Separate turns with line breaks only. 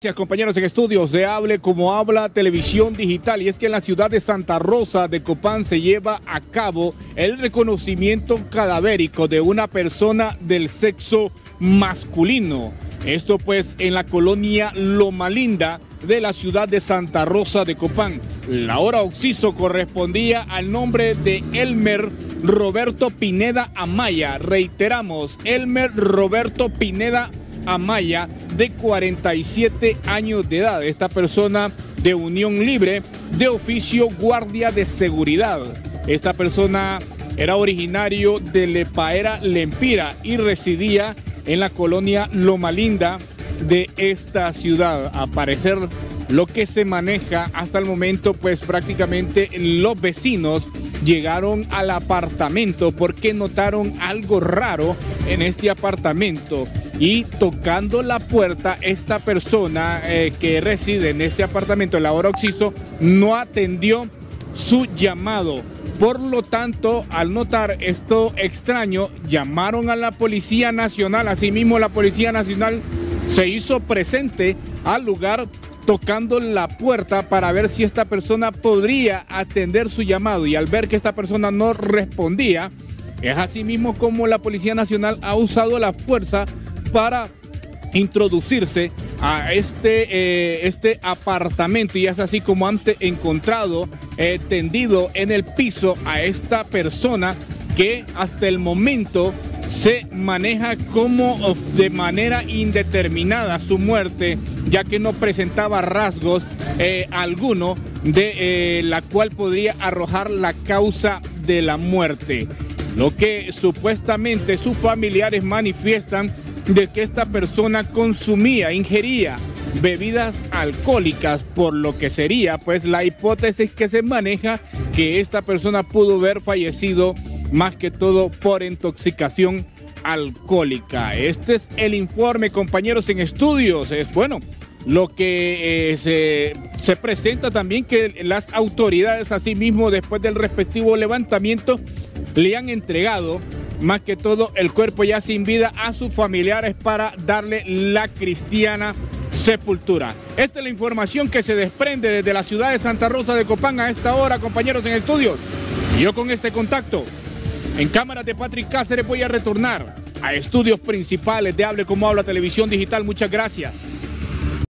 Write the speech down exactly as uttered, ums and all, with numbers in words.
Gracias, compañeros en estudios de Hable Como Habla Televisión Digital. Y es que en la ciudad de Santa Rosa de Copán se lleva a cabo el reconocimiento cadavérico de una persona del sexo masculino. Esto pues en la colonia Loma Linda de la ciudad de Santa Rosa de Copán. La hora occiso correspondía al nombre de Elmer Roberto Pineda Amaya. Reiteramos, Elmer Roberto Pineda Amaya, de cuarenta y siete años de edad. Esta persona de unión libre, de oficio guardia de seguridad. Esta persona era originario de Lepaera Lempira y residía en la colonia Loma Linda de esta ciudad. A parecer, lo que se maneja hasta el momento, pues prácticamente los vecinos llegaron al apartamento porque notaron algo raro en este apartamento, y tocando la puerta, esta persona eh, que reside en este apartamento, la hora occiso, no atendió su llamado. Por lo tanto, al notar esto extraño, llamaron a la Policía Nacional. Asimismo, la Policía Nacional se hizo presente al lugar tocando la puerta para ver si esta persona podría atender su llamado, y al ver que esta persona no respondía, es asimismo como la Policía Nacional ha usado la fuerza para introducirse a este, eh, este apartamento, y es así como han encontrado eh, tendido en el piso a esta persona, que hasta el momento se maneja como de manera indeterminada su muerte, ya que no presentaba rasgos eh, alguno de eh, la cual podría arrojar la causa de la muerte. Lo que supuestamente sus familiares manifiestan de que esta persona consumía, ingería bebidas alcohólicas, por lo que sería pues la hipótesis que se maneja que esta persona pudo haber fallecido más que todo por intoxicación alcohólica. Este es el informe, compañeros en estudios. Es bueno lo que eh, se, se presenta también, que las autoridades asimismo, después del respectivo levantamiento, le han entregado más que todo el cuerpo ya sin vida a sus familiares para darle la cristiana sepultura. Esta es la información que se desprende desde la ciudad de Santa Rosa de Copán a esta hora, compañeros en estudios. Y yo con este contacto, en cámaras de Patrick Cáceres, voy a retornar a estudios principales de Hable Como Habla Televisión Digital. Muchas gracias.